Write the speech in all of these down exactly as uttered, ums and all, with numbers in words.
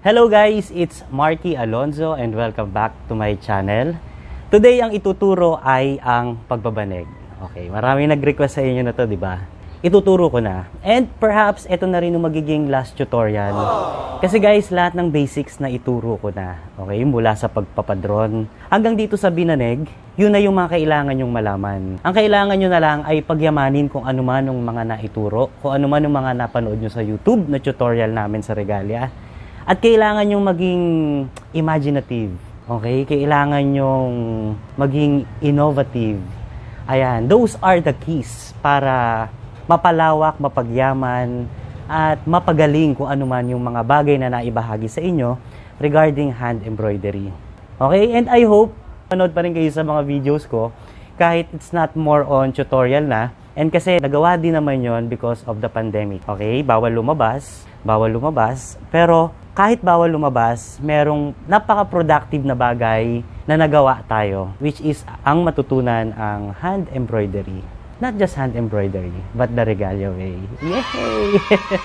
Hello guys, it's Marky Alonzo and welcome back to my channel. Today ang ituturo ay ang pagbabanig. Okay, maraming nag-request sa inyo na to, di ba? Ituturo ko na. And perhaps ito na rin yung magiging last tutorial. Kasi guys, lahat ng basics na ituro ko na. Okay, mula sa pagpapadron hanggang dito sa binanig, yun na yung mga kailangan yung malaman. Ang kailangan nyo na lang ay pagyamanin kung ano man yung mga naituro, kung ano man yung mga napanood nyo sa YouTube na tutorial namin sa Regalia. At kailangan yung maging imaginative. Okay? Kailangan yung maging innovative. Ayan, those are the keys para mapalawak, mapagyaman, at mapagaling kung ano man yung mga bagay na naibahagi sa inyo regarding hand embroidery. Okay? And I hope manood pa rin kayo sa mga videos ko kahit it's not more on tutorial na. And kasi nagawa din naman yon because of the pandemic. Okay? Bawal lumabas. Bawal lumabas. Pero kahit bawal lumabas, merong napaka-productive na bagay na nagawa tayo, which is ang matutunan ang hand embroidery. Not just hand embroidery, but the Regalia way. Yay!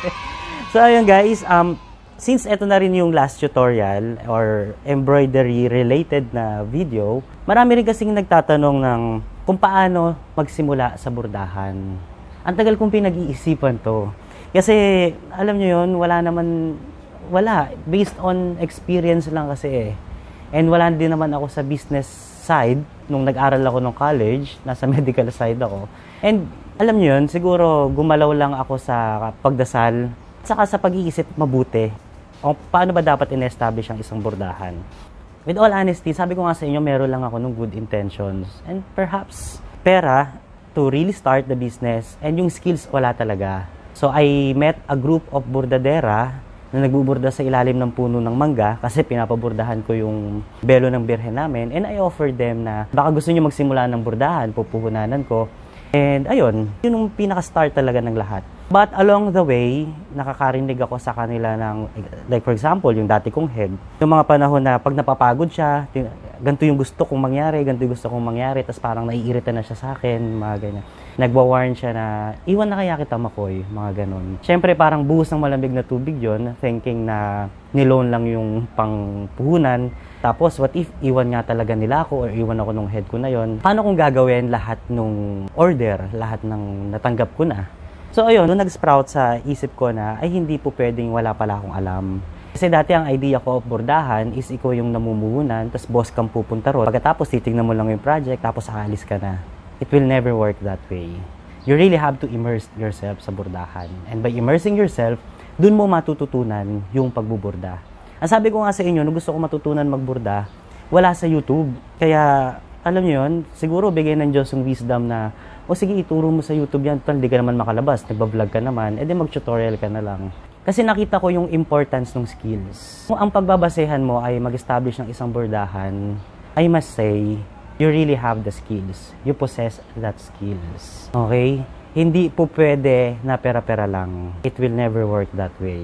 So ayun guys, um, since ito na rin yung last tutorial or embroidery related na video, marami rin kasing nagtatanong ng kung paano magsimula sa bordahan. Ang tagal kong pinag-iisipan to. Kasi alam nyo yun, wala naman Wala. Based on experience lang kasi eh. And wala din naman ako sa business side. Nung nag-aral ako ng college, nasa medical side ako. And alam niyo yun, siguro gumalaw lang ako sa pagdasal. Saka sa pag-iisip mabuti. O paano ba dapat in-establish ang isang bordahan. With all honesty, sabi ko nga sa inyo, meron lang ako ng good intentions. And perhaps pera to really start the business. And yung skills, wala talaga. So I met a group of bordadera na nagbuburda sa ilalim ng puno ng mangga kasi pinapaburdahan ko yung belo ng birhen namin, and I offered them na baka gusto nyo magsimula ng burdahan, pupuhunanan ko. And ayun, yun yung pinaka-start talaga ng lahat. But along the way, nakakarinig ako sa kanila ng, like for example, yung dati kong head. Yung mga panahon na pag napapagod siya, ganito yung gusto kong mangyari, ganito yung gusto kong mangyari, tapos parang naiirita na siya sa akin, mga ganyan. Nagwa-warn siya na, iwan na kaya kita Makoy, mga ganon. Siyempre parang buhos ng malamig na tubig yon, thinking na niloan lang yung pangpuhunan. Tapos what if iwan nga talaga nila ako or iwan ako nung head ko na yon? Paano kung gagawin lahat nung order, lahat ng natanggap ko na? So ayun, nung nag-sprout sa isip ko na, ay hindi po pwedeng wala pala akong alam. Kasi dati ang idea ko of bordahan is ikaw yung namumuhunan, tapos boss kang pupunta ron. Pagkatapos titignan mo lang yung project, tapos aalis ka na. It will never work that way. You really have to immerse yourself sa bordahan. And by immersing yourself, dun mo matututunan yung pagbuburda. Ang sabi ko nga sa inyo, nung gusto ko matutunan magburda, wala sa YouTube. Kaya, alam niyo yun, siguro bigay ng Diyos yung wisdom na, o sige, ituro mo sa YouTube yan, hindi ka naman makalabas, nagbablog ka naman, edi mag-tutorial ka na lang. Kasi nakita ko yung importance ng skills. Kung ang pagbabasehan mo ay mag-establish ng isang bordahan, I must say, you really have the skills. You possess that skills. Okay? Hindi po pwede na pera-pera lang. It will never work that way.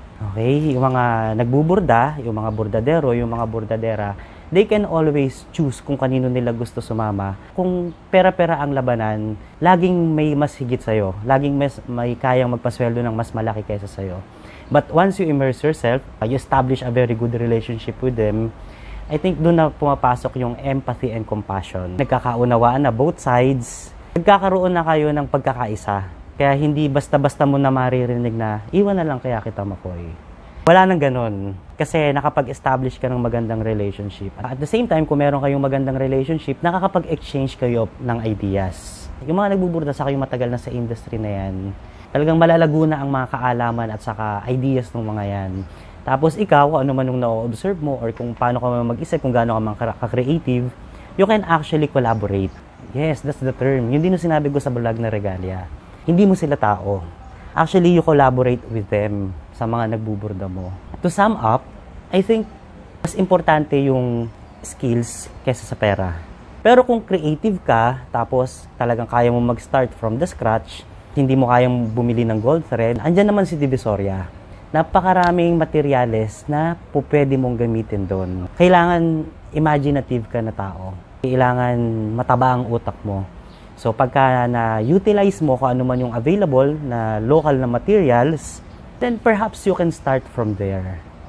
Okay? Yung mga nagbuburda, yung mga bordadero, yung mga bordadera, they can always choose kung kanino nila gusto sumama. Kung pera-pera ang labanan, laging may mas higit sa'yo. Laging mas, may kayang magpasweldo ng mas malaki kaysa sa'yo. But once you immerse yourself, you establish a very good relationship with them, I think doon na pumapasok yung empathy and compassion. Nagkakaunawaan na both sides. Nagkakaroon na kayo ng pagkakaisa. Kaya hindi basta-basta mo na maririnig na, iwan na lang kaya kita Makoy. Wala nang ganun. Kasi nakapag-establish ka ng magandang relationship. At the same time, kung meron kayong magandang relationship, nakakapag-exchange kayo ng ideas. Yung mga nagbuburda sa kayo matagal na sa industry na yan, talagang malalago na ang mga kaalaman at saka ideas ng mga yan. Tapos ikaw, kung ano man yung na-observe mo or kung paano ka mag-isip, kung gaano ka man ka-creative, you can actually collaborate. Yes, that's the term. Yun din yung sinabi ko sa vlog na Regalia. Hindi mo sila tao. Actually, you collaborate with them sa mga nagbuburda mo. To sum up, I think mas importante yung skills kaysa sa pera. Pero kung creative ka, tapos talagang kaya mo mag-start from the scratch, hindi mo kayang bumili ng gold thread, andyan naman si Divisoria. Napakaraming materyales na po pwede mong gamitin doon. Kailangan imaginative ka na tao. Kailangan mataba ang utak mo. So pagka na-utilize mo kung ano man yung available na local na materials, then perhaps you can start from there.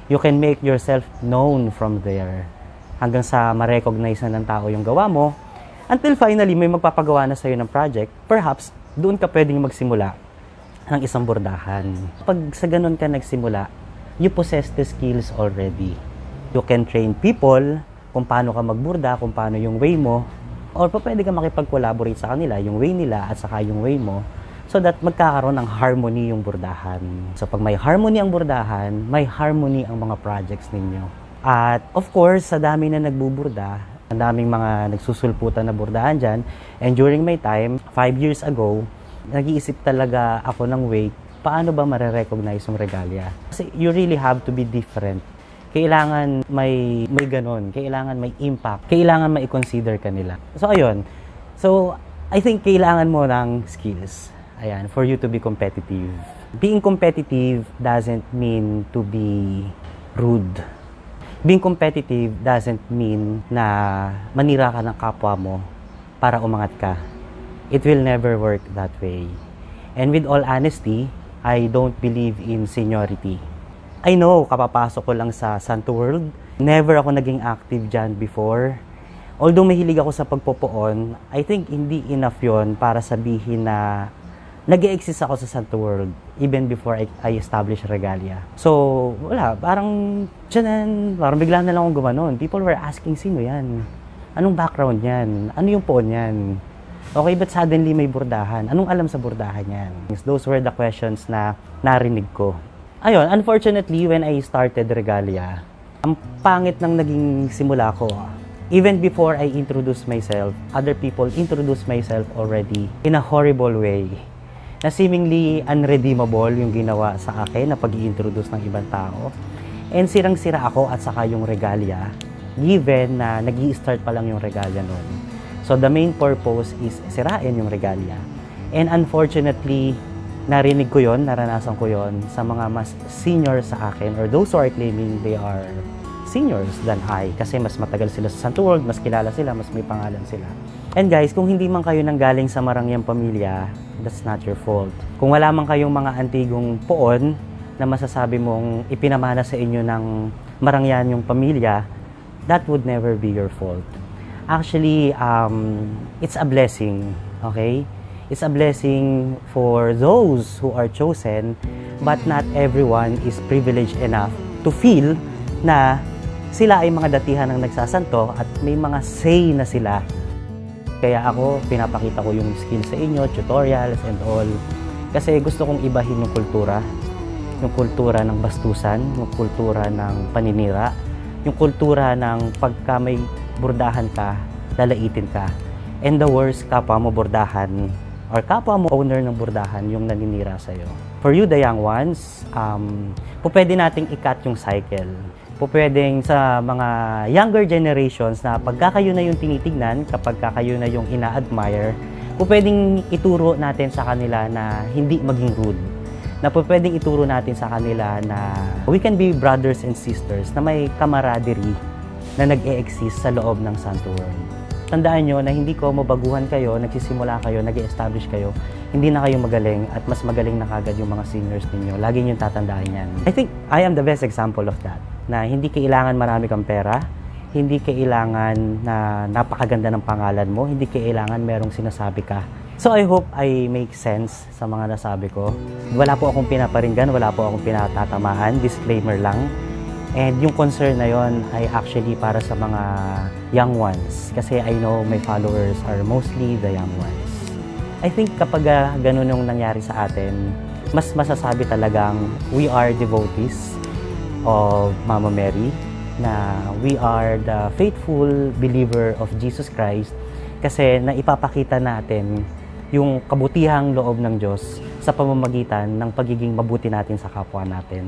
You can make yourself known from there. Hanggang sa ma-recognize na ng tao yung gawa mo. Until finally, may magpapagawa na sa'yo ng project. Perhaps, doon ka pwedeng magsimula ng isang bordahan. Pag sa ganun ka nagsimula, you possess the skills already. You can train people kung paano ka magburda, kung paano yung way mo. Or pa pwede ka makipag-collaborate sa kanila, yung way nila at saka yung way mo. So that magkakaroon ng harmony yung burdahan. So pag may harmony ang burdahan, may harmony ang mga projects ninyo. At of course, sa dami na nagbuburda, ang daming mga nagsusulputan na burdahan dyan. And during my time, five years ago, nag-iisip talaga ako ng way, paano ba mare-recognize yung regalia? Kasi you really have to be different. Kailangan may, may ganon, kailangan may impact, kailangan mai-consider ka nila. So ayun, so I think kailangan mo ng skills. Ayan, for you to be competitive. Being competitive doesn't mean to be rude. Being competitive doesn't mean na manira ka ng kapwa mo para umangat ka. It will never work that way. And with all honesty, I don't believe in seniority. I know, kapapasok ko lang sa Santo World. Never ako naging active dyan before. Although mahilig ako sa pagpopoon, I think hindi enough yon para sabihin na nag-e-exist ako sa Santo World even before I, I established Regalia. So, wala. Parang, tiyanan, parang bigla na lang akong gumanon. People were asking, sino yan? Anong background yan? Ano yung poon yan? Okay, but suddenly may burdahan. Anong alam sa burdahan yan? Those were the questions na narinig ko. Ayun, unfortunately, when I started Regalia, ang pangit ng naging simula ko. Even before I introduce myself, other people introduce myself already in a horrible way. Na seemingly unredeemable yung ginawa sa akin na pag-i-introduce ng ibang tao. And sirang-sira ako at saka yung Regalia, given na nag-i-start pa lang yung Regalia noon. So the main purpose is sirain yung Regalia. And unfortunately, narinig ko yon, naranasan ko yon sa mga mas senior sa akin or those who are claiming they are seniors than I. Kasi mas matagal sila sa Santo World, mas kilala sila, mas may pangalan sila. And guys, kung hindi man kayo nanggaling sa marangyang pamilya, that's not your fault. Kung wala man kayong mga antigong poon na masasabi mong ipinamana sa inyo ng marangyan yung pamilya, that would never be your fault. Actually, um, it's a blessing, okay? It's a blessing for those who are chosen, but not everyone is privileged enough to feel na sila ay mga datihan ng nagsasanto at may mga say na sila. Kaya ako, pinapakita ko yung skill sa inyo, tutorials and all. Kasi gusto kong ibahin yung kultura. Yung kultura ng bastusan, yung kultura ng paninira, yung kultura ng pagka may burdahan ka, lalaitin ka. And the worst, kapwa mo burdahan or kapwa mo owner ng burdahan yung naninira sa'yo. For you, the young ones, um, po pwede nating i-cut yung cycle. Po pwedeng sa mga younger generations na pagka kayo na yung tinitignan, kapag kayo na yung ina-admire, po pwedeng ituro natin sa kanila na hindi maging rude. Na po pwedeng ituro natin sa kanila na we can be brothers and sisters na may camaraderie na nag-e-exist sa loob ng Santo World. Tandaan nyo na hindi ko mabaguhan kayo, nagsisimula kayo, nag-e-establish kayo, hindi na kayo magaling at mas magaling na kagad yung mga seniors ninyo. Lagi nyo tatandaan yan. I think I am the best example of that. Na hindi kailangan marami kang pera, hindi kailangan na napakaganda ng pangalan mo, hindi kailangan merong sinasabi ka. So I hope I make sense sa mga nasabi ko. Wala po akong pinaparinggan, wala po akong pinatatamaan, disclaimer lang. And yung concern na yon ay actually para sa mga young ones. Kasi I know my followers are mostly the young ones. I think kapag uh, ganun yung nangyari sa atin, mas masasabi talagang we are devotees of Mama Mary, na we are the faithful believer of Jesus Christ kasi naipapakita natin yung kabutihang loob ng Diyos sa pamamagitan ng pagiging mabuti natin sa kapwa natin.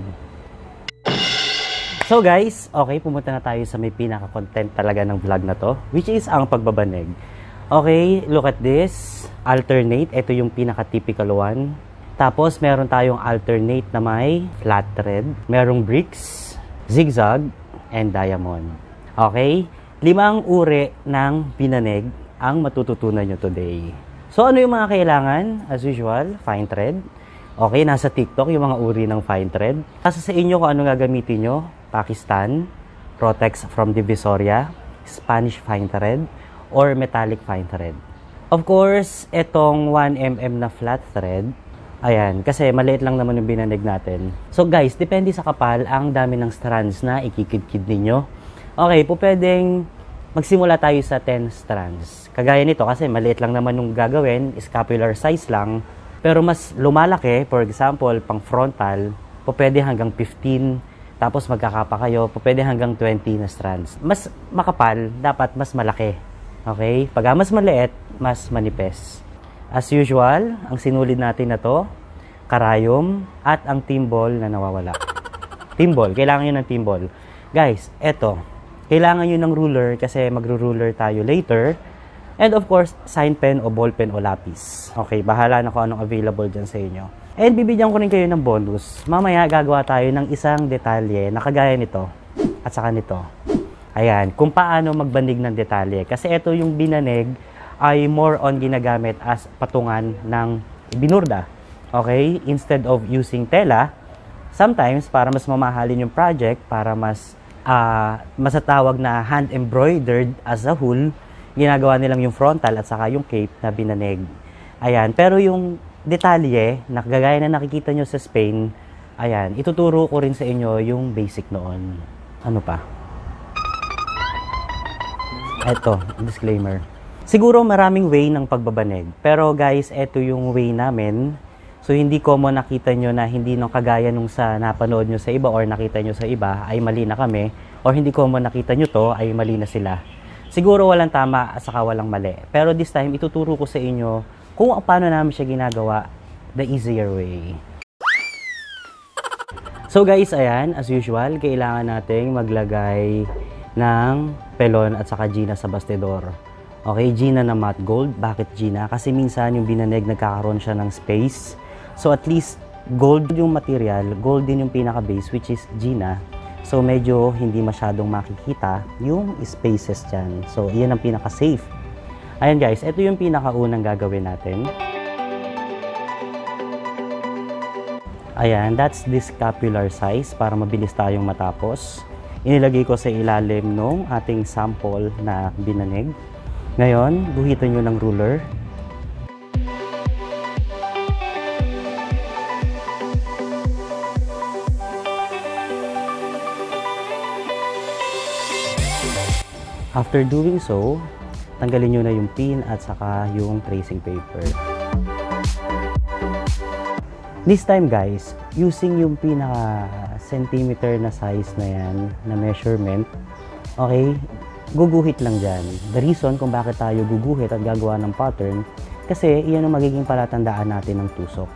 So guys, okay, pumunta na tayo sa may pinaka-content talaga ng vlog na to, which is ang pagbabanig. Okay, look at this. Alternate, ito yung pinaka-typical one. Tapos, meron tayong alternate na may flat thread. Merong bricks, zigzag, and diamond. Okay? Limang uri ng binanig ang matututunan nyo today. So, ano yung mga kailangan? As usual, fine thread. Okay, nasa TikTok yung mga uri ng fine thread. Kasi sa inyo kung ano gagamitin nyo. Pakistan, Rotex from Divisoria, Spanish fine thread, or metallic fine thread. Of course, itong one millimeter na flat thread, ayan, kasi maliit lang naman yung binanig natin. So guys, depende sa kapal ang dami ng strands na ikikidkid ninyo. Okay, po pwedeng magsimula tayo sa ten strands. Kagaya nito kasi maliit lang naman yung gagawin, scapular size lang. Pero mas lumalaki, for example, pang frontal, po pwede hanggang fifteen. Tapos magkakapa kayo, po pwede hanggang twenty na strands. Mas makapal, dapat mas malaki. Okay? Pag mas maliit, mas manipes. As usual, ang sinulid natin na to, karayom at ang timbol na nawawala. Timbol, kailangan nyo ng timbol. Guys, eto, kailangan nyo ng ruler kasi magro-ruler tayo later. And of course, sign pen o ball pen o lapis. Okay, bahala na kung anong available dyan sa inyo. And bibigyan ko rin kayo ng bonus. Mamaya gagawa tayo ng isang detalye na kagaya nito at saka nito. Ayan, kung paano magbanig ng detalye. Kasi ito yung binanig ay more on ginagamit as patungan ng binurda. Okay? Instead of using tela, sometimes para mas mamahalin yung project, para mas uh, masatawag na hand-embroidered as a whole, ginagawa nilang yung frontal at saka yung cape na binanig. Ayan, pero yung detalye, na kagaya na nakikita nyo sa Spain, ayan, ituturo ko rin sa inyo yung basic noon. Ano pa? Eto, disclaimer. Siguro maraming way ng pagbabanig. Pero guys, eto yung way namin. So hindi ko mo nakita nyo na hindi nung kagaya nung sa napanood nyo sa iba or nakita nyo sa iba ay mali na kami. Or hindi ko mo nakita nyo to ay mali na sila. Siguro walang tama at saka walang mali. Pero this time, ituturo ko sa inyo kung paano namin siya ginagawa the easier way. So guys, ayan, as usual, kailangan nating maglagay ng pelon at saka gina sa bastidor. Okay, gina na matte gold. Bakit gina? Kasi minsan yung binanig nagkakaroon siya ng space. So at least gold yung material, gold din yung pinaka-base which is gina. So medyo hindi masyadong makikita yung spaces dyan. So iyan ang pinaka-safe. Ayan guys, ito yung pinaka-unang gagawin natin. Ayan, that's the scapular size para mabilis tayong matapos. Inilagay ko sa ilalim ng ating sample na binanig. Ngayon, guhitan nyo ng ruler. After doing so, tanggalin nyo na yung pin at saka yung tracing paper. This time guys, using yung pinaka centimeter na size na yan, na measurement, okay, guguhit lang dyan. The reason kung bakit tayo guguhit at gagawa ng pattern, kasi iyan ang magiging palatandaan natin ng tusok.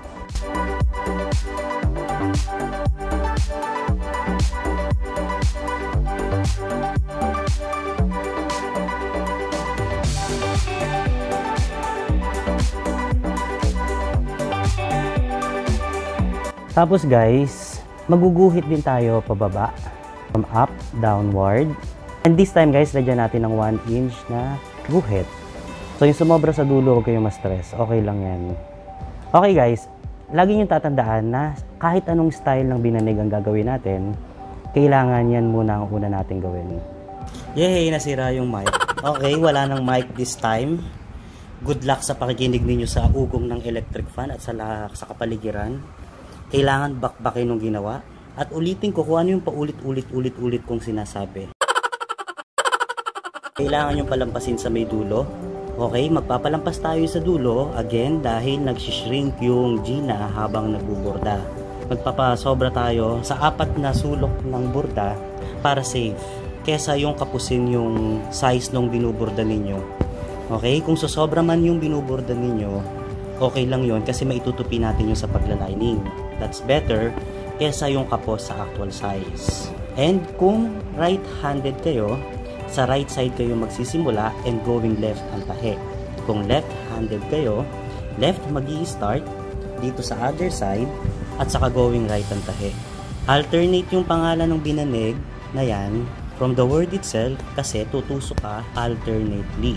Tapos guys, maguguhit din tayo pababa, from up, downward. And this time guys, lagyan natin ng one inch na guhit. So yung sumobra sa dulo, huwag kayong ma-stress. Okay lang yan. Okay guys, lagi nyo tatandaan na kahit anong style ng binanig ang gagawin natin, kailangan yan muna ang una natin gawin. Yay! Nasira yung mic. Okay, wala nang mic this time. Good luck sa pakikinig ninyo sa ugong ng electric fan at sa, sa kapaligiran. Kailangan bakbakin ng ginawa. At ulitin ko kung ano yung paulit-ulit-ulit-ulit kong sinasabi. Kailangan yung palampasin sa may dulo. Okay, magpapalampas tayo sa dulo. Again, dahil nagsishrink yung gina habang nagbuburda. Magpapasobra tayo sa apat na sulok ng burda para safe. Kesa yung kapusin yung size ng binuburda ninyo. Okay, kung sosobra man yung binuburda ninyo, okay lang yon kasi maitutupi natin yung sa paglalining. That's better kesa yung kapos sa actual size. And kung right-handed kayo, sa right side kayo magsisimula and going left ang tahe. Kung left-handed kayo, left magi-start dito sa other side at saka going right ang tahe. Alternate yung pangalan ng binanig na yan from the word itself kasi tutusok ka alternately.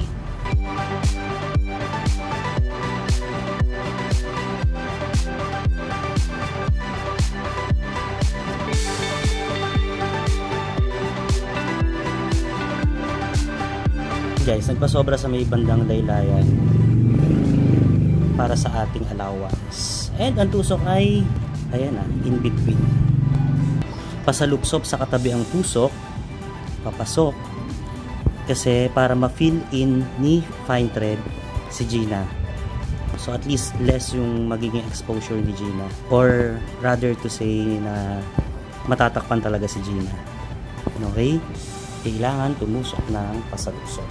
guys, nagpasobra sa may bandang laylayan para sa ating allowance. And ang tusok ay, ayan na, in between. Pasalupsop sa katabi ang tusok, papasok. Kasi para ma-fill in ni fine thread si Gina. So at least less yung magiging exposure ni Gina. Or rather to say na matatakpan talaga si Gina. Okay? Kailangan tumusok ng pasalupsop.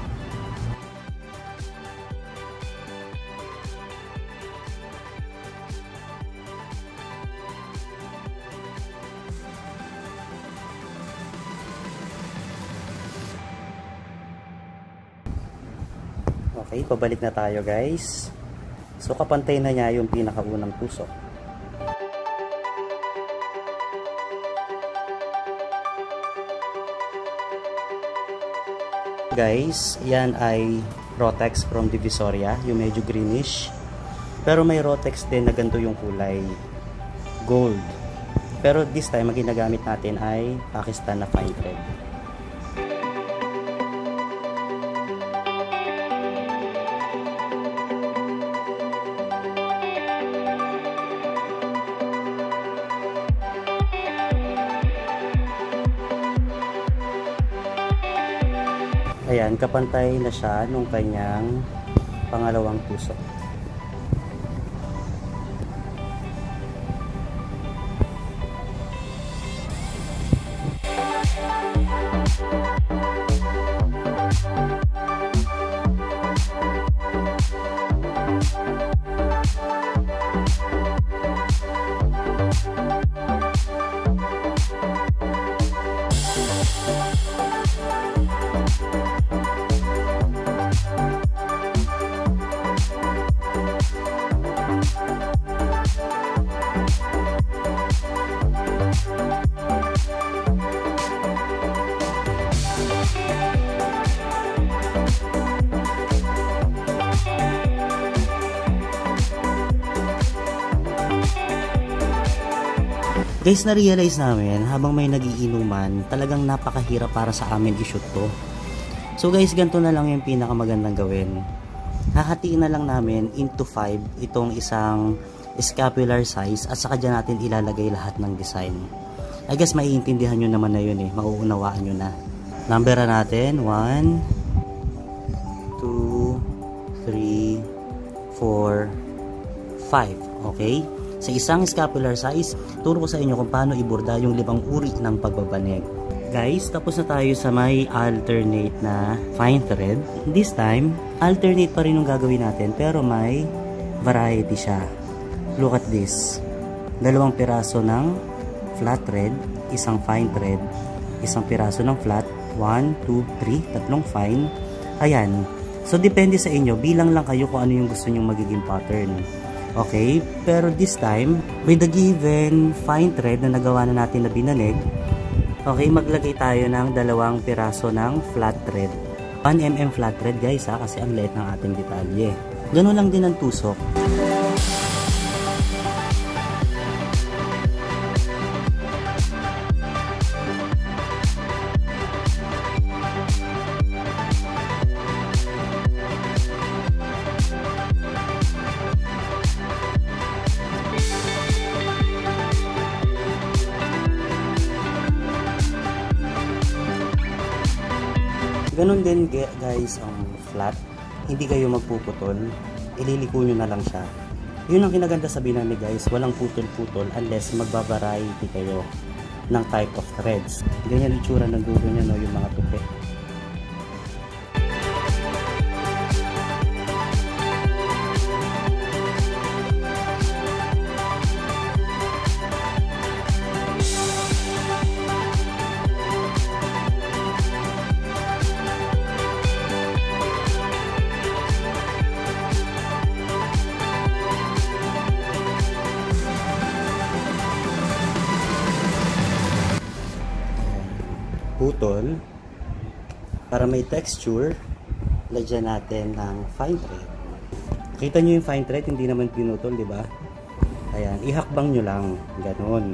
Okay, pabalik na tayo guys. So kapantay na niya yung pinakaunang tusok. Guys, yan ay Rotex from Divisoria, yung medyo greenish. Pero may Rotex din na ganito yung kulay, gold. Pero this time, ang ginagamit natin ay Pakistan na fine thread. Ayan, kapantay na siya nung kanyang pangalawang tusok. Guys, na-realize namin habang may nagiinuman, talagang napakahirap para sa amin i-shoot to. So guys, ganito na lang yung pinakamagandang gawin. Hahatiin na lang namin into five itong isang scapular size at saka dyan natin ilalagay lahat ng design. I guess maiintindihan nyo naman na yun eh, mauunawaan nyo na. Numberan natin, one, two, three, four, five. Okay? Sa isang scapular size, turo ko sa inyo kung paano iborda yung limang uri ng pagbabanig. Guys, tapos na tayo sa may alternate na fine thread. This time, alternate pa rin yung gagawin natin pero may variety siya. Look at this. Dalawang piraso ng flat thread, isang fine thread, isang piraso ng flat, one, two, three, tatlong fine. Ayan. So, depende sa inyo. Bilang lang kayo kung ano yung gusto nyong magiging pattern. Okay, pero this time, with the given fine thread na nagawa na natin na binanig, okay, maglagay tayo ng dalawang piraso ng flat thread. one millimeter flat thread guys ha, kasi ang liit ng ating detalye. Ganun lang din ang tusok. Ganun din guys ang flat, hindi kayo magpuputol, ililiko nyo na lang siya. Yun ang kinaganda sa binani guys, walang putol-putol unless magba-variety kayo ng type of threads. Ganyan yung itsura ng dulo niya, no, yung mga tupi. Putol para may texture, lagyan natin ng fine thread. Kita nyo yung fine thread, hindi naman pinutol, di ba? Ayan, ihakbang nyo lang, ganon.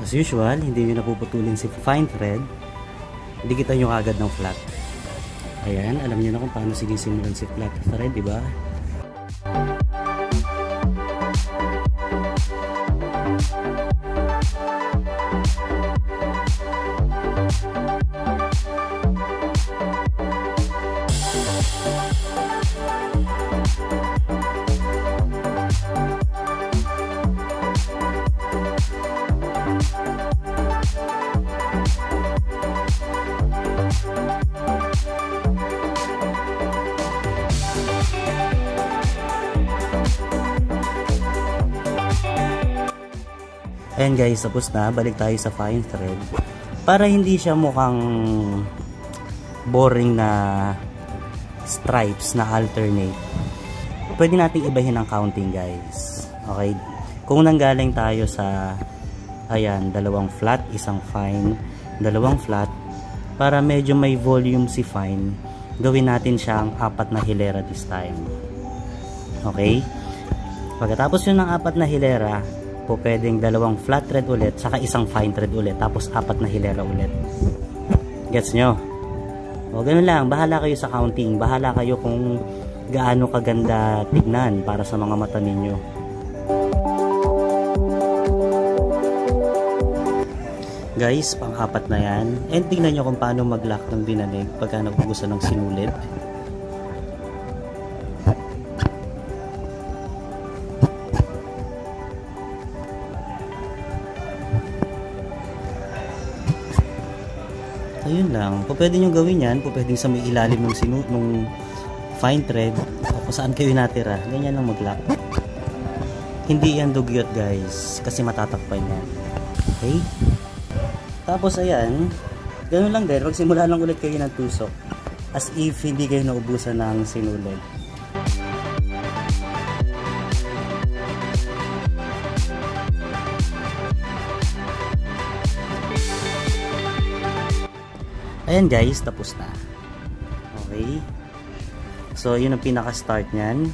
As usual, hindi nyo napuputulin si fine thread. Dikitan nyo agad ng flat. Ayan, alam nyo na kung paano sinisimulan si flat thread, di ba? Ayan guys, tapos na. Balik tayo sa fine thread. Para hindi siya mukhang boring na stripes na alternate, pwede natin ibahin ang counting guys. Okay? Kung nanggaling tayo sa ayan, dalawang flat, isang fine, dalawang flat, para medyo may volume si fine, gawin natin siyang apat na hilera this time. Okay? Pagkatapos yun ng apat na hilera, po pwedeng dalawang flat thread ulit saka isang fine thread ulit tapos apat na hilera ulit. Gets nyo? O ganun lang, bahala kayo sa counting, bahala kayo kung gaano kaganda tignan para sa mga mata ninyo. Guys, pang-apat na yan, and tignan nyo kung paano mag-lock ng binanig pagka nagugusan ng sinulid. Ayun lang, po pwede nyo gawin yan, po pwedeng sa may ilalim ng sinu nung fine thread o kung saan kayo natira, ganyan lang mag-lock. Hindi yan dugyot guys, kasi matatakpan yan. Okay? Tapos ayan, ganun lang din, magsimula lang ulit kayo ng tusok as if hindi kayo naubusan ng sinulid. Ayan guys, tapos na. Okay. So, yun ang pinaka-start nyan.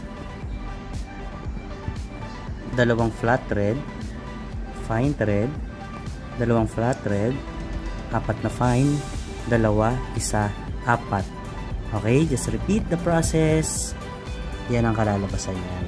Dalawang flat thread, fine thread, dalawang flat thread, apat na fine, dalawa, isa, apat. Okay, just repeat the process. Yan ang kalalabasan yan.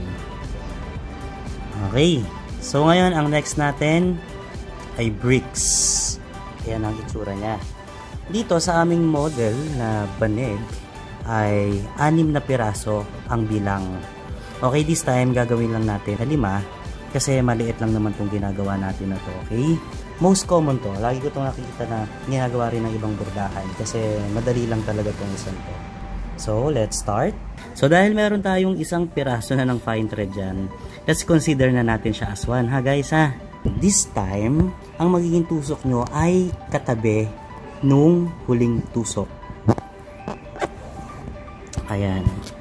Okay. So, ngayon, ang next natin ay bricks. Yan ang itsura niya. Dito sa aming model na banig ay anim na piraso ang bilang. Okay, this time gagawin lang natin na lima kasi maliit lang naman itong ginagawa natin na to. Okay? Most common to. Lagi ko itong nakikita na ginagawa rin ng ibang bordahan kasi madali lang talaga itong isang to. So, let's start. So, dahil meron tayong isang piraso na ng fine thread dyan, let's consider na natin siya as one, ha guys ha? This time, ang magiging tusok nyo ay katabi nung huling tusok. Ayan.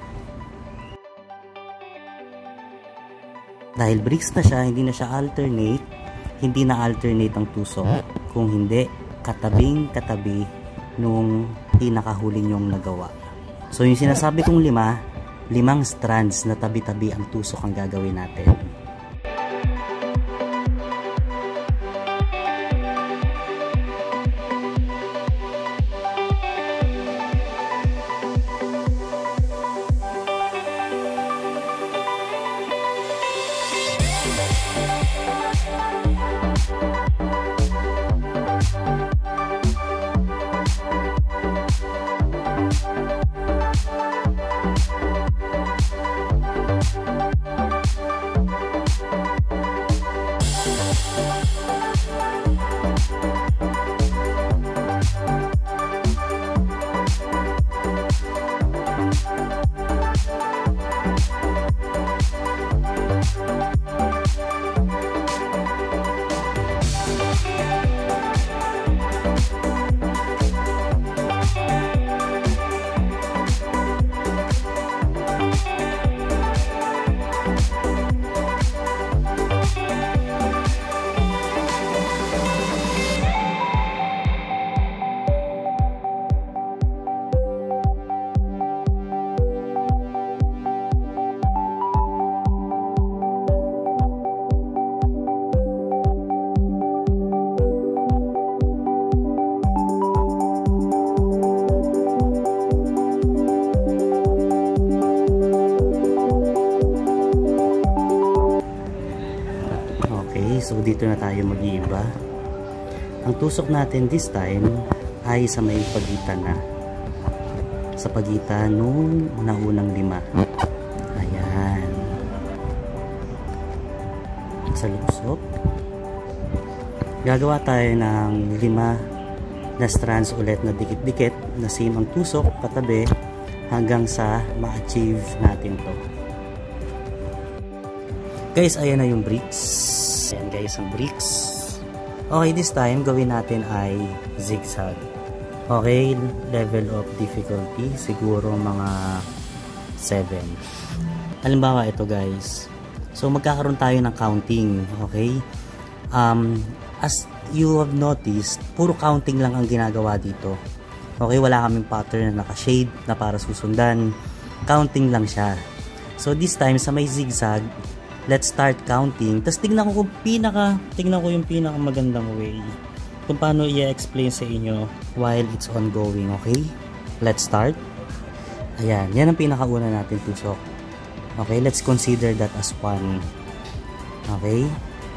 Dahil bricks na siya, hindi na siya alternate, hindi na alternate ang tusok. Kung hindi, katabing katabi nung pinakahuling yung nagawa. So yung sinasabi kong lima, limang strands na tabi-tabi ang tusok ang gagawin natin. dito na tayo mag-iiba. Ang tusok natin this time ay sa may pagitan na. Sa pagitan nung naunang lima. Ayan. Sa lusok. Gagawa tayo ng lima na strands ulit na dikit-dikit na same ang tusok katabi hanggang sa ma-achieve natin to. Guys, ayan na yung bricks. Ayan guys, ang bricks. Okay, this time gawin natin ay zigzag. Okay, level of difficulty siguro mga seven. Halimbawa ito guys. So magkakaroon tayo ng counting, okay? Um, as you have noticed, puro counting lang ang ginagawa dito. Okay, wala kaming pattern na naka-shade na para susundan. Counting lang siya. So this time sa may zigzag, let's start counting. Tapos tignan ko kung pinaka, tignan ko yung pinaka magandang way kung paano i-explain sa inyo while it's ongoing, okay? Let's start. Ayan, yan ang pinakauna natin tusok. Okay, let's consider that as one. Okay?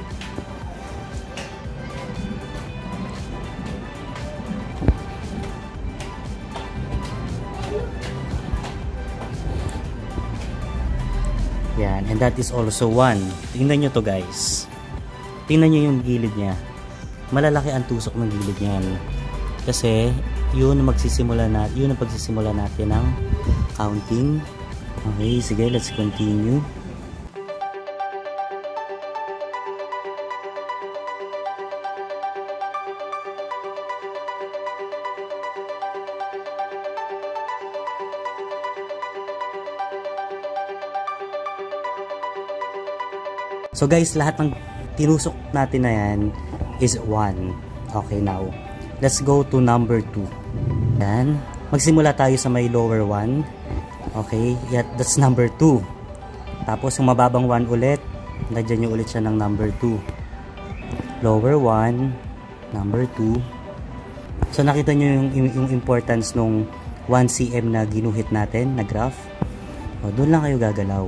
Yan, and that is also one. Tingnan nyo to guys. Tingnan nyo yung gilid niya. Malalaki ang tusok ng gilid niyan. Kasi, yun magsisimula na, yun ang pagsisimula natin ng counting. Okay, sige, let's continue. So guys, lahat ng tinusok natin na yan is one. Okay, now let's go to number two. Yan. Magsimula tayo sa may lower one. Okay, yeah, that's number two. Tapos yung mababang one ulit, lagyan nyo ulit siya ng number two. Lower one, number two. So nakita nyo yung, yung importance nung one centimeter na ginuhit natin na graph. O, doon lang kayo gagalaw.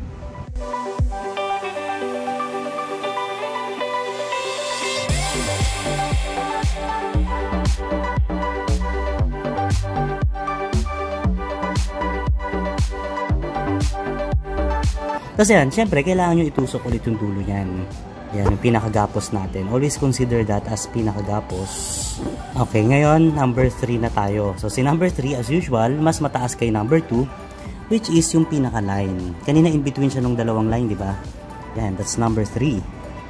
Kasi yan, syempre, kailangan nyo itusok ulit yung dulo yan. Yan, yung pinakagapos natin. Always consider that as pinakagapos. Okay, ngayon, number three na tayo. So, si number three, as usual, mas mataas kay number two, which is yung pinaka-line. Kanina, in between siya nung dalawang line, di ba? Yan, that's number three.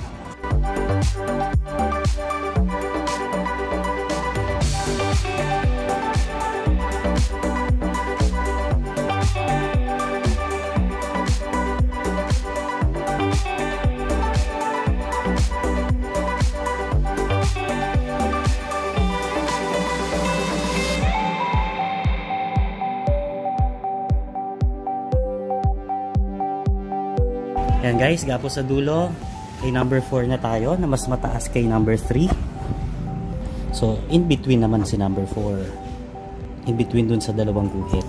Yan guys, gapos sa dulo. Kay number four na tayo na mas mataas kay number three. So, in between naman si number four. In between dun sa dalawang guhit.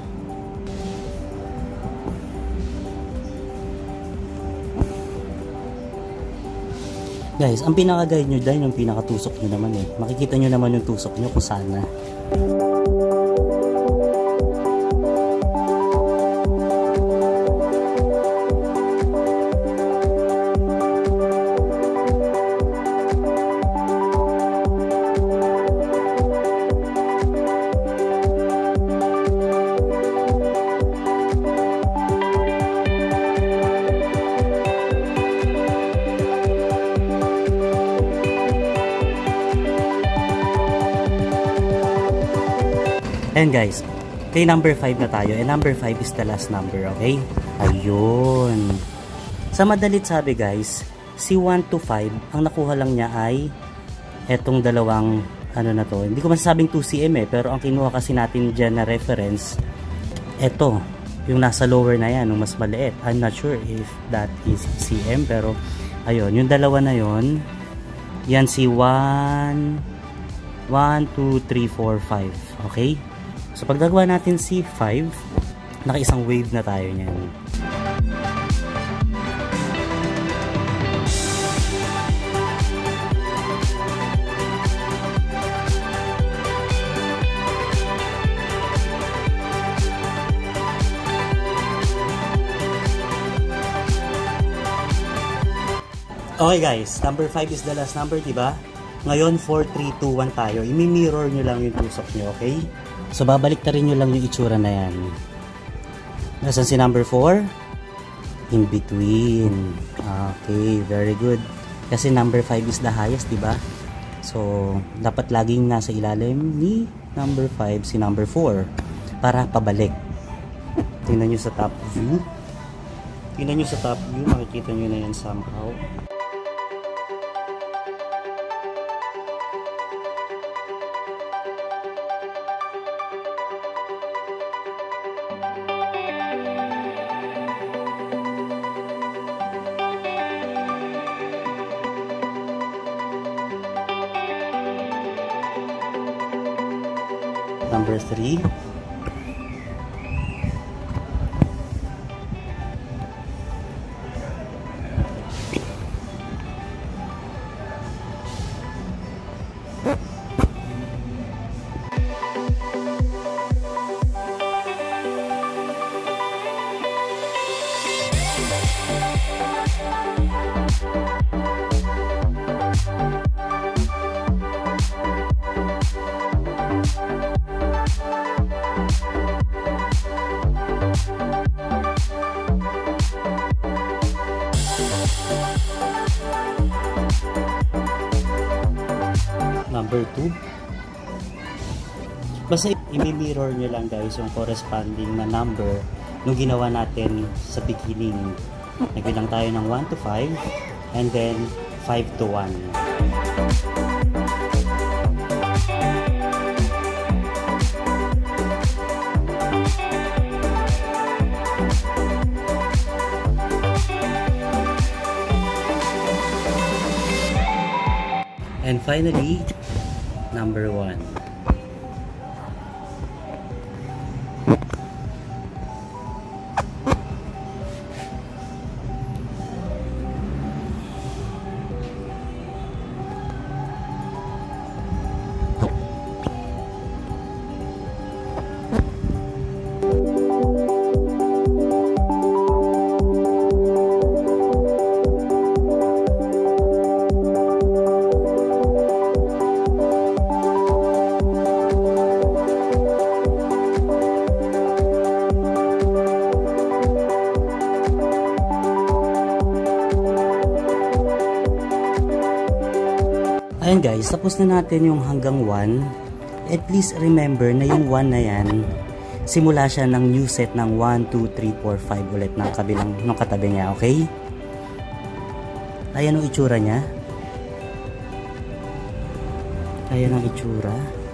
Guys, ang pinaka-guide nyo dahil yung pinaka-tusok nyo naman eh. Makikita nyo naman yung tusok nyo kung saan na. And guys, kay number five na tayo. And number five is the last number, okay? Ayun. Sa madalit sabi guys, si one to five, ang nakuha lang niya ay etong dalawang, ano na to. Hindi ko masasabing two centimeters eh, pero ang kinuha kasi natin dyan na reference, eto, yung nasa lower na yan, yung mas maliit. I'm not sure if that is centimeters, pero ayun, yung dalawa na yon, yan si one, one, two, three, four, five, okay? So pag nagawa natin si five, naka-isang wave na tayo niyan. Okay guys, number five is the last number, diba? Ngayon, four, three, two, one tayo. I-mirror nyo lang yung tusok nyo, okay? So, babalik ta rin nyo lang yung itsura na yan. Nasaan si number four? In between. Okay, very good. Kasi number five is the highest, diba? So, dapat laging nasa ilalim ni number five si number four para pabalik. Tingnan nyo sa top view. Tingnan nyo sa top view, makikita nyo na yan somehow. Number three. Number two. Basta i-mirror nyo lang guys yung corresponding na number nung ginawa natin sa beginning. Nagbilang tayo ng one to five and then five to one. And finally, number one. Ayan guys, tapos na natin yung hanggang one. And please remember na yung one na yan, simula siya ng new set ng one, two, three, four, five ulit ng kabilang, ng katabi niya, okay? Ayan ang itsura niya. Ayan ang itsura.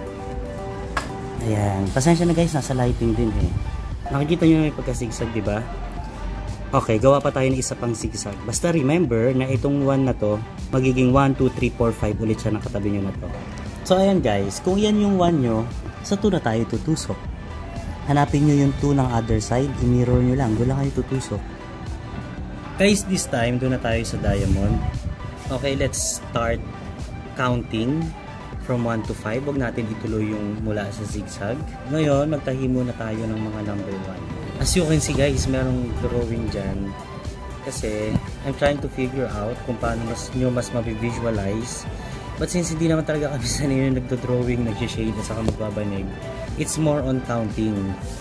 Ayan. Pasensya na guys, nasa lighting din eh. Nakikita nyo may pagkasigsag, diba? Okay, gawa pa tayo ng isa pang zigzag. Basta remember na itong one na to, magiging one, two, three, four, five ulit siya ng katabi nyo na to. So ayan guys, kung yan yung one nyo, sa two na tayo tutusok. Hanapin nyo yung two ng other side, i-mirror nyo lang, doon lang kayo tutusok. Guys, this time, doon na tayo sa diamond. Okay, let's start counting from one to five. Huwag natin ituloy yung mula sa zigzag. Ngayon, magtahi muna tayo ng mga number one. As you can see guys, merong drawing dyan. Kasi, I'm trying to figure out kung paano mas, nyo mas mabivisualize. But since hindi naman talaga kami sanay yung nagdo-drawing, nag-shade at saka magbabanig, it's more on counting.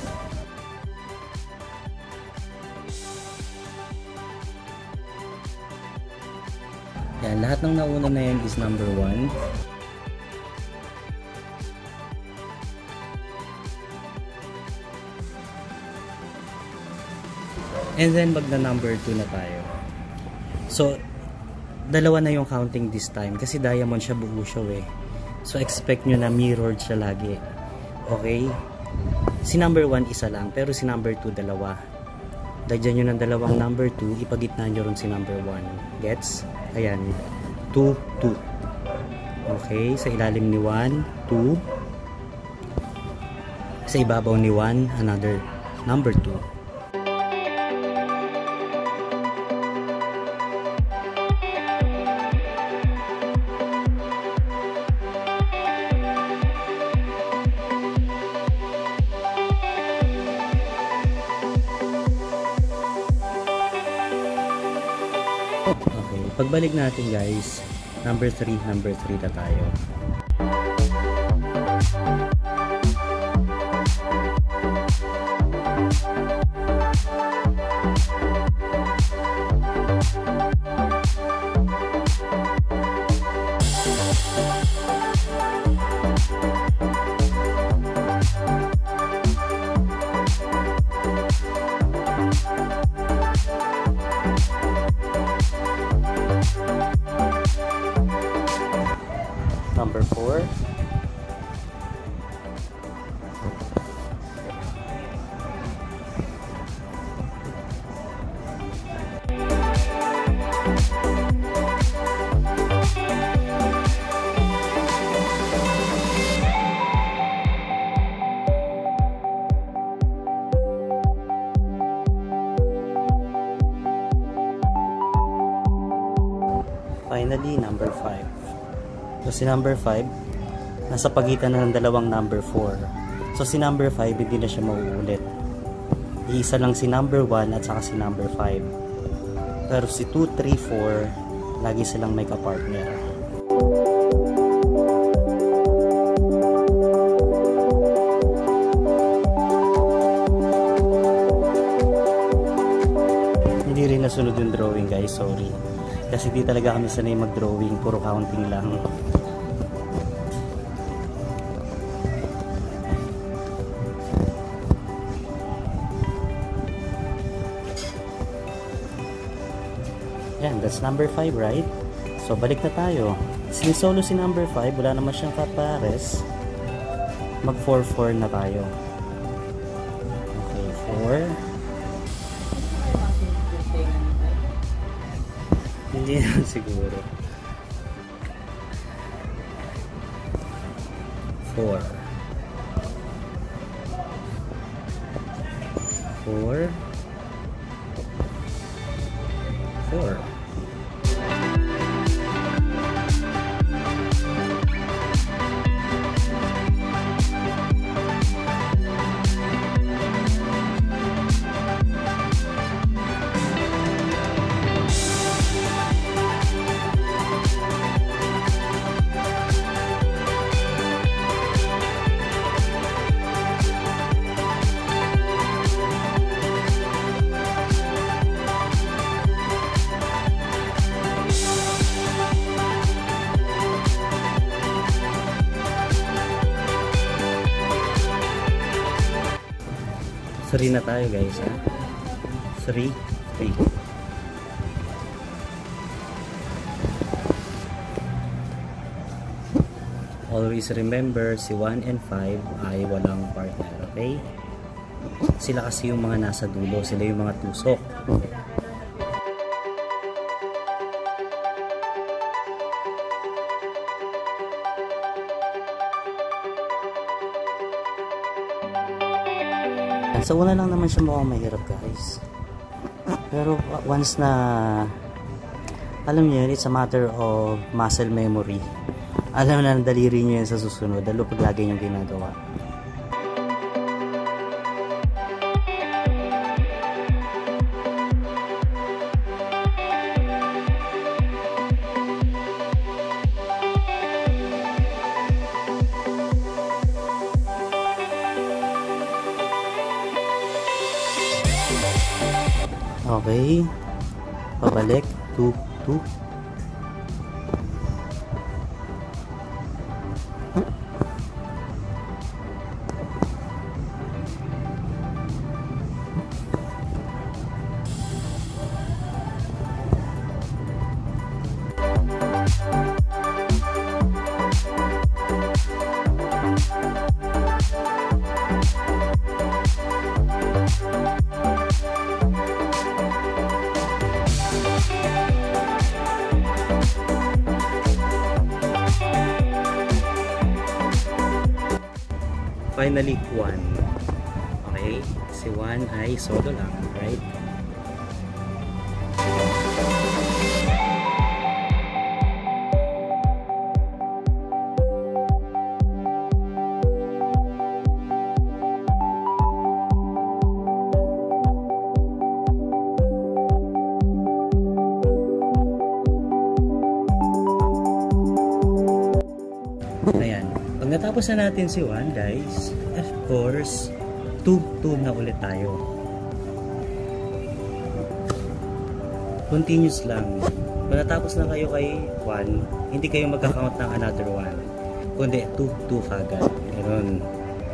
Yan, lahat ng nauna na yan is number one. And then magna number two na tayo. So, dalawa na yung counting this time kasi diamond siya, buo siya eh. So, expect nyo na mirrored siya lagi. Okay? Si number one isa lang, pero si number two dalawa. Lagyan nyo ng dalawang number two, ipagitna nyo rin si number one. Gets? Ayan. two, two. Okay? Sa ilalim ni one, two. Sa ibabaw ni one, another number two. Okay. pagbalik natin guys, number three, number three na tayo. Number four. Finally, number five. So, si number five, nasa pagitan na ng dalawang number four. So, si number five, hindi na siya mauulit. Iisa lang si number one at saka si number five. Pero si two, three, four, lagi silang may kapartner. Hindi rin nasunod yung drawing guys, sorry. Kasi di talaga kami sanay mag-drawing, puro counting lang. Yan, that's number five, right? So, balik na tayo. Sinisolo si number five, wala naman siyang kapares. Mag four four na tayo. Okay, four. Hindi naman siguro. four. four. four. three na tayo guys, ha? three, three. Always remember, si one and five ay walang partner, okay? Sila kasi yung mga nasa dulo, sila yung mga tusok. Sa una lang naman siya mukhang mahirap guys, pero once na alam niyo yun, it's a matter of muscle memory. Alam na ng daliri niyo yan sa susunod, lalo pag lagi niyong ginagawa. Okay, pabalik, two, two. Finally, one. Okay, si one ay solo lang, right? natapos na natin si one, guys, of course, two, two na ulit tayo. Continuous lang. Kung natapos na kayo kay one, hindi kayo magkakount ng another one. Kundi two, two kagad. Ganun.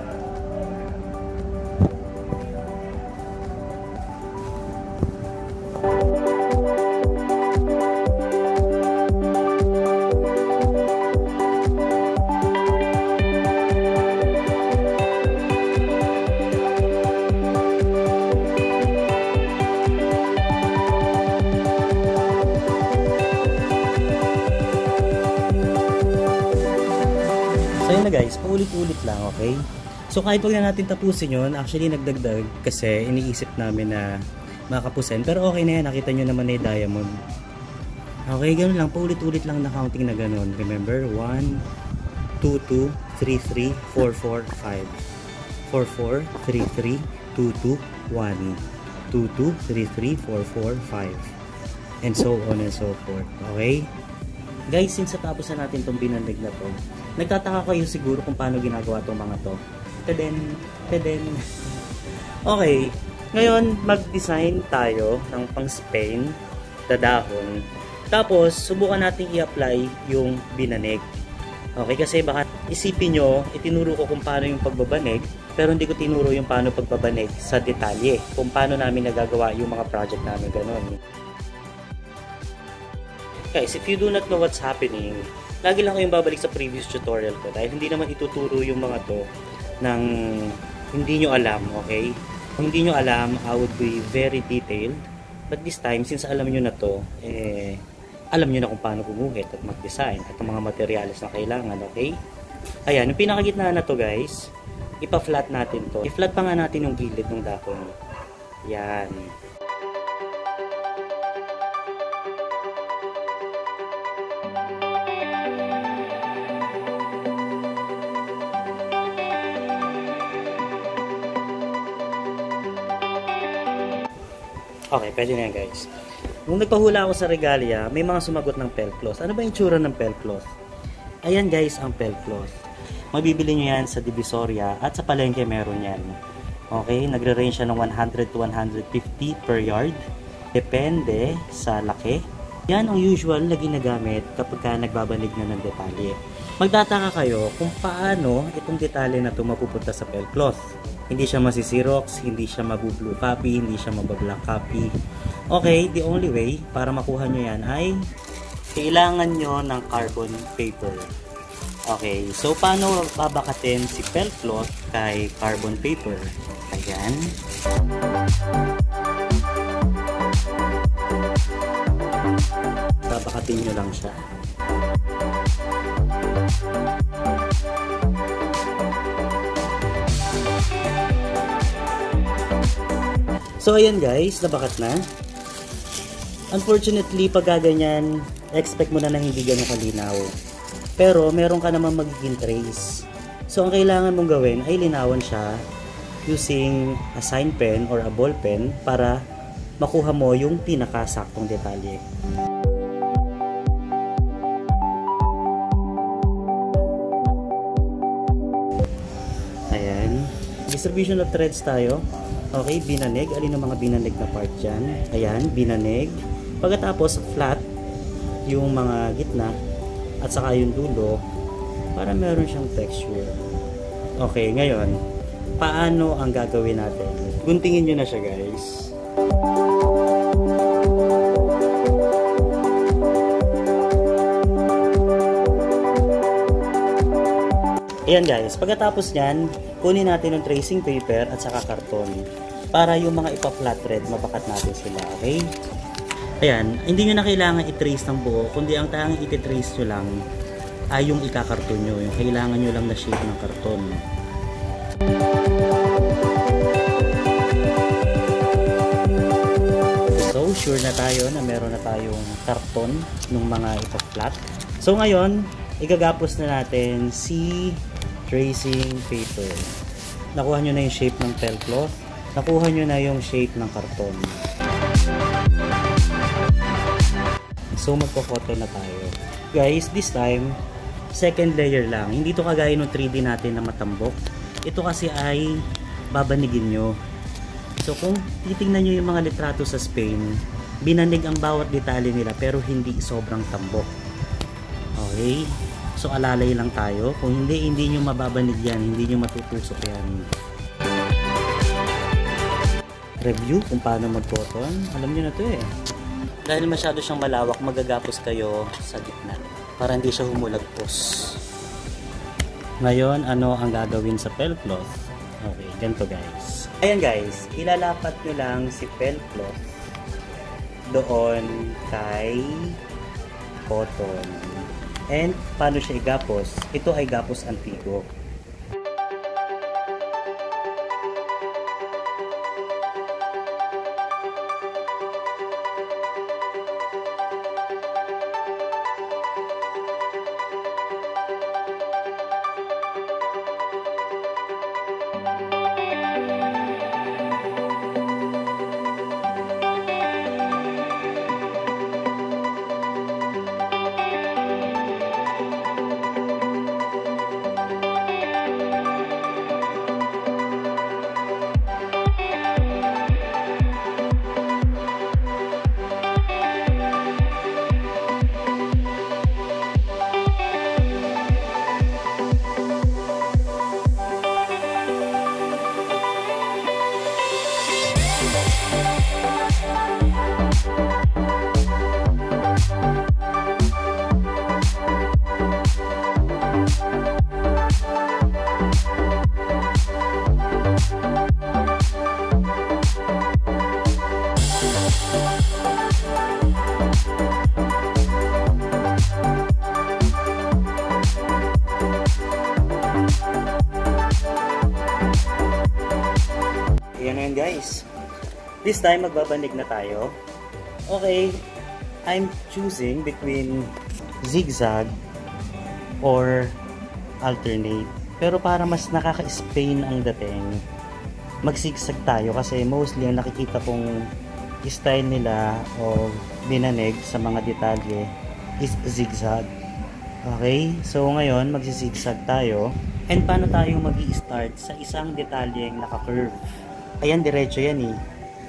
So yun na guys, paulit-ulit lang, okay? So kahit huwag na natin tapusin yun, actually nagdagdag kasi iniisip namin na makapusin. Pero okay na yan, nakita nyo naman na yung diamond. Okay, ganun lang, paulit-ulit lang na counting na ganun. Remember, one, two, two, three, three, four, four, five. four, four, three, three, two, two, one. two, two, three, three, four, four, five. And so on and so forth, okay? Guys, since tapos na natin itong binandig na to, nagtataka kayo siguro kung paano ginagawa itong mga to. Teden, teden. Okay, ngayon mag-design tayo ng pang Spain na dahon. Tapos, subukan natin i-apply yung binanig. Okay, kasi baka isipin nyo, itinuro ko kung paano yung pagbabanig, pero hindi ko tinuro yung paano pagbabanig sa detalye. Kung paano namin nagagawa yung mga project namin ganun. Guys, if you do not know what's happening, lagi lang kayong babalik sa previous tutorial ko dahil hindi naman ituturo yung mga to ng hindi nyo alam, okay? Kung hindi nyo alam, I would be very detailed. But this time, since alam nyo na to, eh, alam nyo na kung paano gumuhit at mag-design at ang mga materials na kailangan, okay? Ayan, yung pinakagitna na to guys, ipa-flat natin to. I-flat pa nga natin yung gilid ng dahon. Yan. Okay, pwede na yan guys. Nung nagpahula ako sa Regalia, may mga sumagot ng pelcloth. Ano ba yung tsura ng pelcloth? Ayan guys ang pelcloth. Mabibili nyo yan sa Divisoria at sa palengke meron yan. Okay, nagre-range siya ng one hundred to one hundred fifty per yard. Depende sa laki. Yan ang usual na ginagamit kapag ka nagbabanig na ng detalye. Magtataka kayo kung paano itong detalye na ito mapupunta sa pelcloth. Hindi siya masisirox, hindi siya mabu-blue copy, hindi siya mabablack copy. Okay, the only way para makuha nyo yan ay kailangan nyo ng carbon paper. Okay, so paano babakatin si pelcloth kay carbon paper? Ayan. Babakatin nyo lang siya. So ayan guys, nabakat na. Unfortunately, pag gaganyan, expect mo na na hindi ganun kalinaw. Pero meron ka naman magiging trace. So ang kailangan mong gawin ay linawan siya using a sign pen or a ball pen para makuha mo yung pinakasaktong detalye. Ayan. Distribution of threads tayo. Okay, binanig. Alin ang mga binanig na part dyan? Ayan, binanig. Pagkatapos, flat yung mga gitna at saka yung dulo para meron siyang texture. Okay, ngayon, paano ang gagawin natin? Guntingin nyo na siya guys. Ayan guys, pagkatapos nyan, kunin natin yung tracing paper at saka karton para yung mga ipa-flat thread, mabakat natin sila, okay? Ayan, hindi nyo na kailangan i-trace ng buo, kundi ang tanging i-trace nyo lang ay yung ikakarton nyo, yung kailangan nyo lang na shape ng karton. So, sure na tayo na meron na tayong karton ng mga ipa-flat. So, ngayon, igagapos na natin si tracing paper. Nakuha nyo na yung shape ng pelcloth. Nakuha nyo na yung shape ng karton. So magpo-photo na tayo. Guys, this time second layer lang. Hindi to kagaya ng three D natin na matambok. Ito kasi ay babanigin nyo. So kung titingnan nyo yung mga litrato sa Spain, binanig ang bawat detalye nila pero hindi sobrang tambok. Okay? So alalay lang tayo. Kung hindi, hindi nyo mababanig yan. Hindi nyo matutusok yan. Review kung paano mag-cotton. Alam nyo na to eh. Dahil masyado siyang malawak, magagapos kayo sa gitna para hindi siya humulagpos. Ngayon, ano ang gagawin sa felt cloth? Okay, ganito guys. Ayan guys, ilalapat nyo lang si felt cloth doon kay cotton. And paano siya igapos? Ito ay gapos antigo. Ayan guys. This time magbabanig na tayo. Okay, I'm choosing between zigzag or alternate. Pero para mas nakaka-Spain ang dating, mag-zigzag tayo kasi mostly ang nakikita kong style nila o binanig sa mga detalye is zigzag. Okay, so ngayon magsi-zigzag tayo. And paano tayo mag-i-start sa isang detalyeng naka-curve? Ayan, diretso yan eh.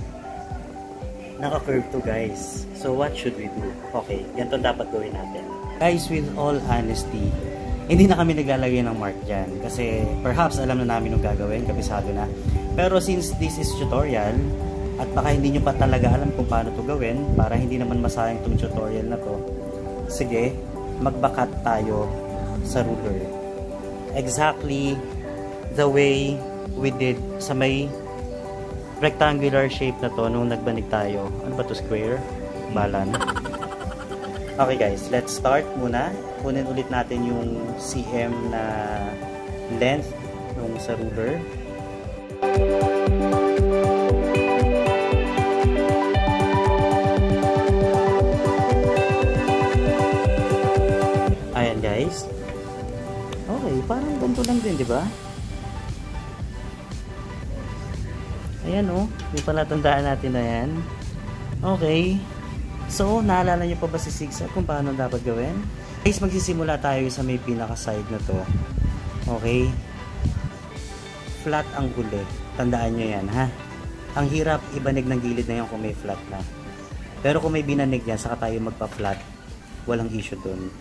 Naka-curve to guys. So what should we do? Okay, ganito dapat gawin natin. Guys, with all honesty, hindi na kami naglalagay ng mark dyan. Kasi perhaps alam na namin yung gagawin, kabisado na. Pero since this is tutorial, at baka hindi nyo pa talaga alam kung paano to gawin, para hindi naman masayang itong tutorial na to, sige, magbakat tayo sa ruler. Exactly the way we did sa may rectangular shape na to nung nagbanig tayo. Ano ba to, square? Balan. Okay guys, let's start muna. Kunin ulit natin yung C M na length nung sa ruler. Ayan guys. Okay, parang ganito lang din, di ba? Ayan o, oh, yung palatandaan natin na yan. Okay. So, naalala nyo pa ba si zigzag kung paano dapat gawin? Guys, magsisimula tayo sa may pinaka-side na to. Okay. Flat ang huli. Tandaan nyo yan, ha? Ang hirap ibanig ng gilid na yan kung may flat na. Pero kung may binanig yan, saka tayo magpa-flat, walang issue dun.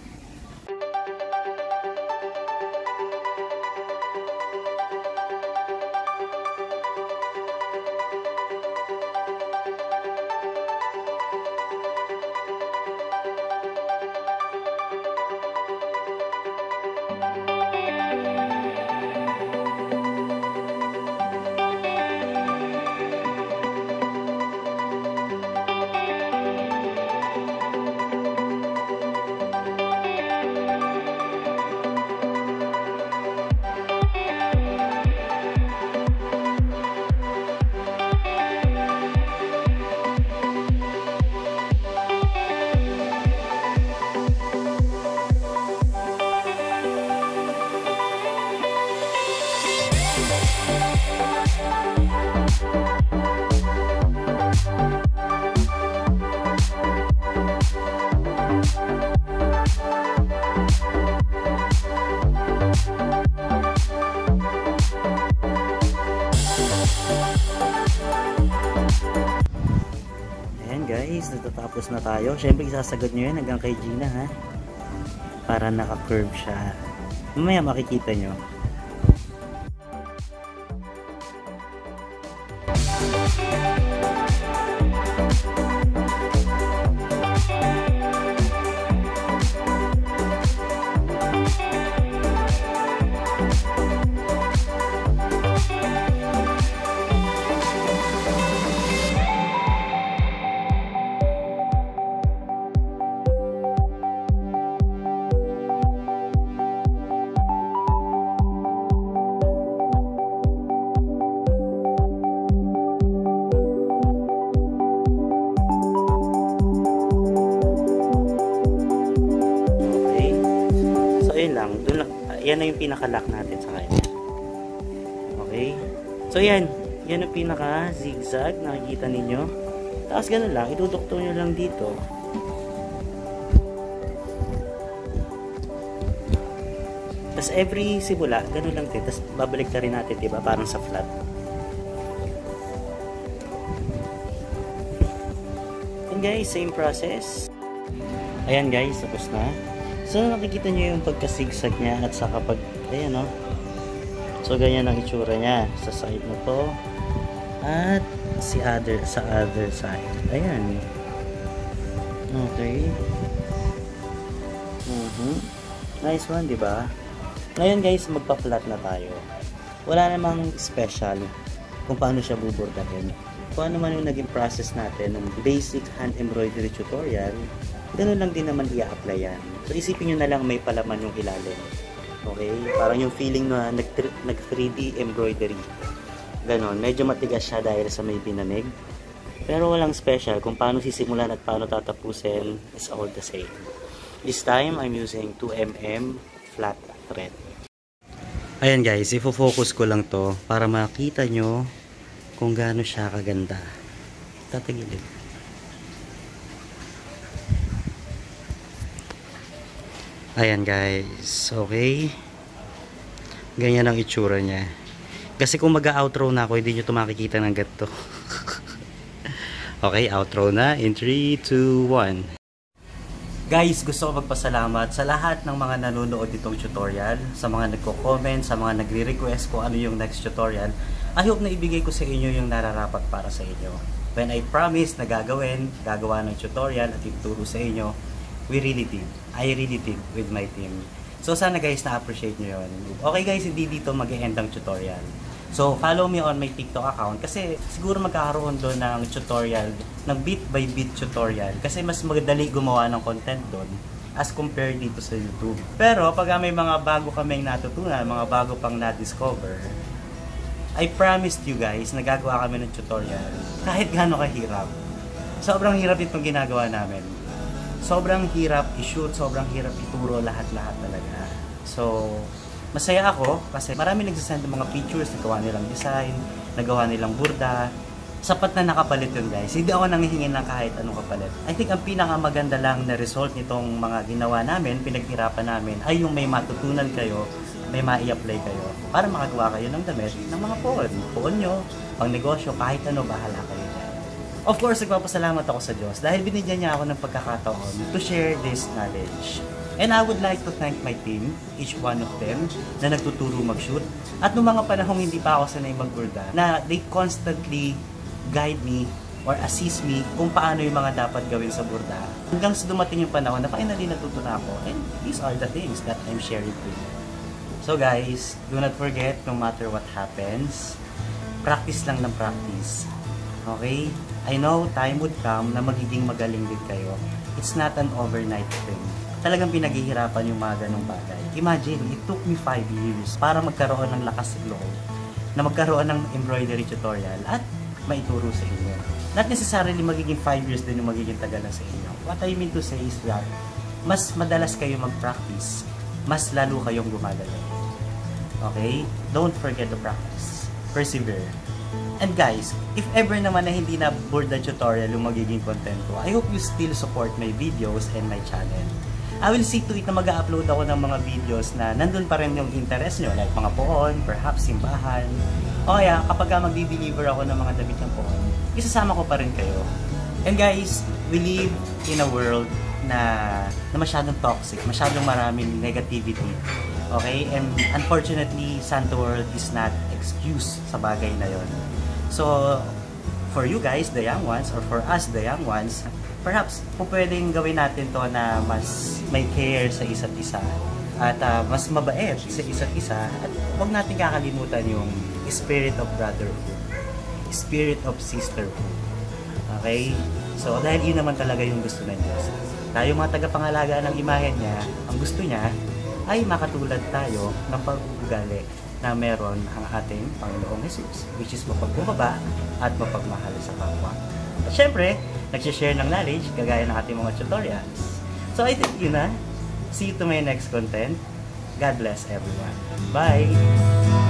guys, natatapos na tayo. Siyempre isasagad nyo yan hanggang kay Gina ha. Para naka-curve siya. Mamaya makikita nyo. Lang, dun lang, yan na yung pinaka-lock natin sa kanya. Okay? So yan, yan ang pinaka-zigzag, nakikita ninyo. Tapos ganun lang, itudukto nyo lang dito. Tapos every simula, ganun lang din. Tapos babalik na rin natin, diba? Parang sa flat. And guys, same process. Ayan guys, tapos na. So nakikita nyo yung pagka-zigzag niya at saka pag, ayan o. So ganyan ang itsura niya sa side na to. At si other, sa other side. Ayan. Okay. Mm-hmm. Nice one, diba? Ngayon guys, magpa-flat na tayo. Wala namang special kung paano siya buburdahin. Kung ano man yung naging process natin ng basic hand embroidery tutorial, ganun lang din naman i-apply yan. So isipin nyo na lang may palaman yung ilalim. Okay? Parang yung feeling na nag three D embroidery. Ganon. Medyo matigas siya dahil sa may pinamig. Pero walang special. Kung paano sisimulan at paano tatapusin, it's all the same. This time, I'm using two millimeter flat thread. Ayan guys, ifo-focus ko lang to para makita nyo kung gaano siya kaganda. Tatagilid. Ayan guys, okay. Ganyan ang itsura niya. Kasi kung mag-outro na ako, hindi nyo ito makikita ng ganito. Okay, outro na in three, two, one. Guys, gusto ko magpasalamat sa lahat ng mga nanonood ditong tutorial, sa mga nagko-comment, sa mga nagre-request kung ano yung next tutorial. I hope na ibigay ko sa inyo yung nararapat para sa inyo. When I promise na gagawin, gagawa ng tutorial at ituturo sa inyo, we really did. I really did with my team. So sana guys na-appreciate nyo yun. Okay guys, hindi dito mag-e-end ang tutorial. So follow me on my TikTok account kasi siguro magkakaroon doon ng tutorial, ng bit by bit tutorial kasi mas madali gumawa ng content doon as compared dito sa YouTube. Pero pag may mga bago kaming natutunan, mga bago pang na-discover, I promised you guys na gagawa kami ng tutorial kahit gaano kahirap. Sobrang hirap itong ginagawa namin. Sobrang hirap i-shoot, sobrang hirap ituro, lahat-lahat talaga. So, masaya ako kasi marami nagsasend ng mga pictures, nagawa nilang design, nagawa nilang burda. Sapat na nakapalit yun guys. Hindi ako nanghihingi ng kahit anong kapalit. I think ang pinakamaganda lang na result nitong mga ginawa namin, pinaghirapan namin, ay yung may matutunan kayo, may ma-i-apply kayo para makagawa kayo ng damit ng mga poon. Poon nyo, pang negosyo, kahit ano, bahala kayo dyan. Of course, nagpapasalamat ako sa Diyos dahil binigyan niya ako ng pagkakataon to share this knowledge. And I would like to thank my team, each one of them, na nagtuturo mag-shoot. At noong mga panahong hindi pa ako sanay magburda, na they constantly guide me or assist me kung paano yung mga dapat gawin sa burda. Hanggang sa dumating yung panahon na finally natuto na ako. And these are the things that I'm sharing with you. So guys, do not forget, no matter what happens, practice lang ng practice. Okay? I know time would come na magiging magaling din kayo. It's not an overnight thing. Talagang pinaghihirapan yung mga ganong bagay. Imagine, it took me five years para magkaroon ng lakas ng loob, na magkaroon ng embroidery tutorial at maituro sa inyo. Not necessarily magiging five years din yung magiging tagalan sa inyo. What I mean to say is that mas madalas kayo mag-practice, mas lalo kayong gumagaling. Okay? Don't forget to practice. Persevere. And guys, if ever naman na hindi na burda tutorial yung magiging content ko, I hope you still support my videos and my channel. I will see to it na mag-upload ako ng mga videos na nandun pa rin yung interest nyo, like mga poon, perhaps simbahan. O kaya, kapag mag-deliver ako ng mga damit ng poon, isasama ko pa rin kayo. And guys, we live in a world na, na masyadong toxic, masyadong maraming negativity. Okay? And unfortunately, Santo World is not excuse sa bagay na yon. So, for you guys, the young ones, or for us, the young ones, perhaps po pwedeng gawin natin to na mas may care sa isa't isa at uh, mas mabait sa isa't isa, at huwag natin kakalimutan yung spirit of brotherhood, spirit of sisterhood. Okay? So, dahil yun naman talaga yung gusto ng Diyos. Tayo mga tagapangalaga ng imahe niya, ang gusto niya ay makatulad tayo ng pag-uugali na meron ang ating Panginoong Jesus, which is mapagbumbaba at mapagmahal sa kapwa. At syempre, nagsishare ng knowledge kagaya ng ating mga tutorials. So I think yun na. See you to my next content. God bless everyone. Bye!